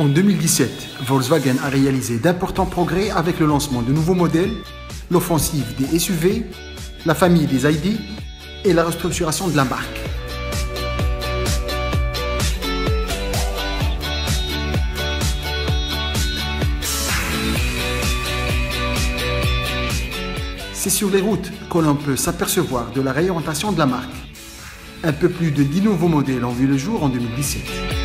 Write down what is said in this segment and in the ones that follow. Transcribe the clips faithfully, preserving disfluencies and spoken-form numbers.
En deux mille dix-sept, Volkswagen a réalisé d'importants progrès avec le lancement de nouveaux modèles, l'offensive des S U V, la famille des I D et la restructuration de la marque. C'est sur les routes que l'on peut s'apercevoir de la réorientation de la marque. Un peu plus de dix nouveaux modèles ont vu le jour en deux mille dix-sept.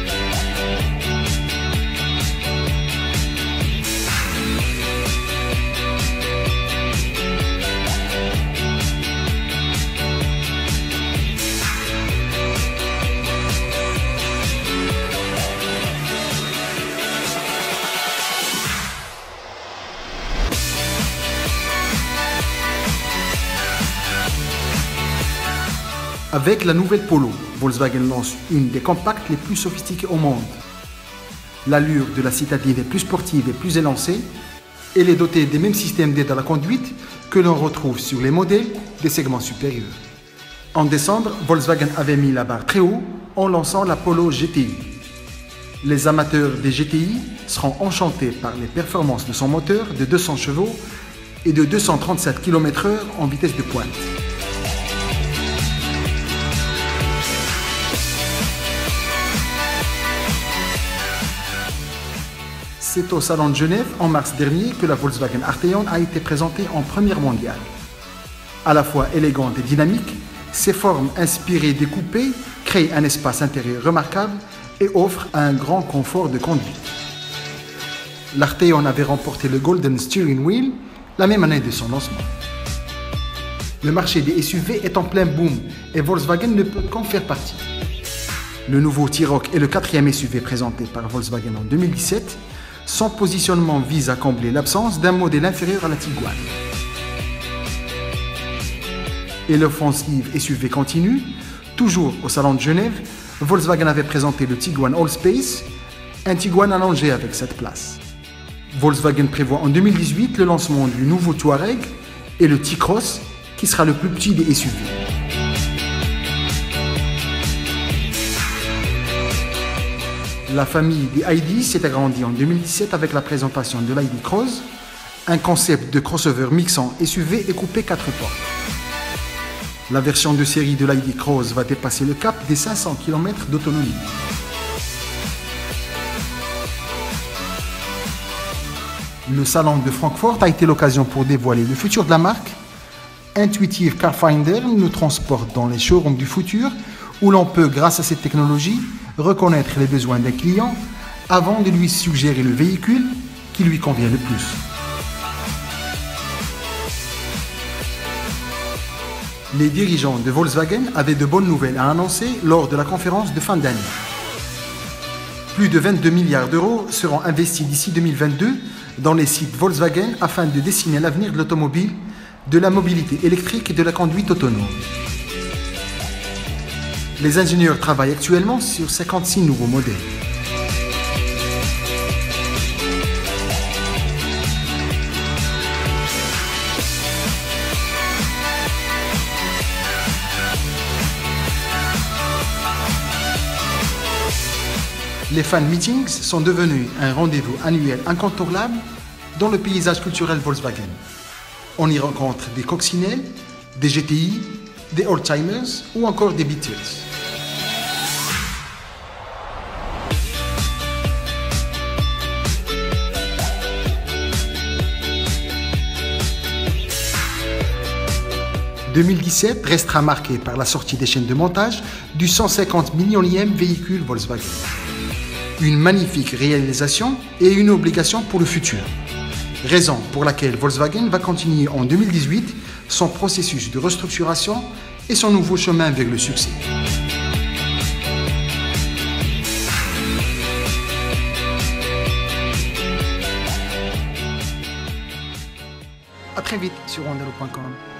Avec la nouvelle Polo, Volkswagen lance une des compacts les plus sophistiquées au monde. L'allure de la citadine est plus sportive et plus élancée. Elle est dotée des mêmes systèmes d'aide à la conduite que l'on retrouve sur les modèles des segments supérieurs. En décembre, Volkswagen avait mis la barre très haut en lançant la Polo G T I. Les amateurs des G T I seront enchantés par les performances de son moteur de deux cents chevaux et de deux cent trente-sept kilomètres heure en vitesse de pointe. C'est au Salon de Genève, en mars dernier, que la Volkswagen Arteon a été présentée en première mondiale. À la fois élégante et dynamique, ses formes inspirées des coupés créent un espace intérieur remarquable et offrent un grand confort de conduite. L'Arteon avait remporté le Golden Steering Wheel la même année de son lancement. Le marché des S U V est en plein boom et Volkswagen ne peut qu'en faire partie. Le nouveau T-Roc est le quatrième S U V présenté par Volkswagen en deux mille dix-sept. Son positionnement vise à combler l'absence d'un modèle inférieur à la Tiguan. Et l'offensive S U V continue. Toujours au Salon de Genève, Volkswagen avait présenté le Tiguan Allspace, un Tiguan allongé avec cette place. Volkswagen prévoit en deux mille dix-huit le lancement du nouveau Touareg et le T-Cross, qui sera le plus petit des S U V. La famille des I D s'est agrandie en deux mille dix-sept avec la présentation de l'I D Cross, un concept de crossover mixant S U V et coupé quatre portes. La version de série de l'I D Cross va dépasser le cap des cinq cents kilomètres d'autonomie. Le salon de Francfort a été l'occasion pour dévoiler le futur de la marque. Intuitive Car Finder nous transporte dans les showrooms du futur où l'on peut, grâce à cette technologie, reconnaître les besoins d'un client avant de lui suggérer le véhicule qui lui convient le plus. Les dirigeants de Volkswagen avaient de bonnes nouvelles à annoncer lors de la conférence de fin d'année. Plus de vingt-deux milliards d'euros seront investis d'ici deux mille vingt-deux dans les sites Volkswagen afin de dessiner l'avenir de l'automobile, de la mobilité électrique et de la conduite autonome. Les ingénieurs travaillent actuellement sur cinquante-six nouveaux modèles. Les fan meetings sont devenus un rendez-vous annuel incontournable dans le paysage culturel Volkswagen. On y rencontre des coccinelles, des G T I, des oldtimers ou encore des Beatles. deux mille dix-sept restera marqué par la sortie des chaînes de montage du cent cinquante millionième véhicule Volkswagen. Une magnifique réalisation et une obligation pour le futur. Raison pour laquelle Volkswagen va continuer en deux mille dix-huit son processus de restructuration et son nouveau chemin vers le succès. À très vite sur Andalo point com.